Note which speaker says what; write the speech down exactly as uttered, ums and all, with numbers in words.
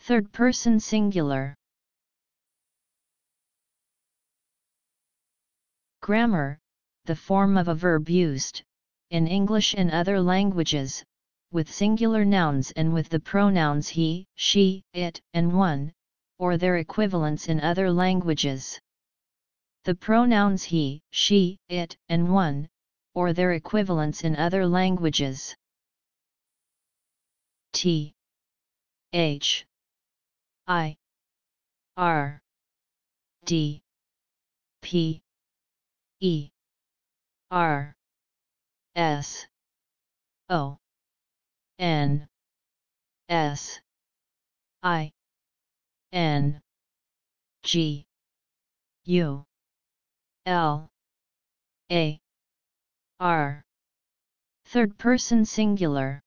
Speaker 1: Third person singular. Grammar, the form of a verb used, in English and other languages, with singular nouns and with the pronouns he, she, it, and one, or their equivalents in other languages. The pronouns he, she, it, and one, or their equivalents in other languages. T H I R D P E R S O N S I N G U L A R. Third person singular.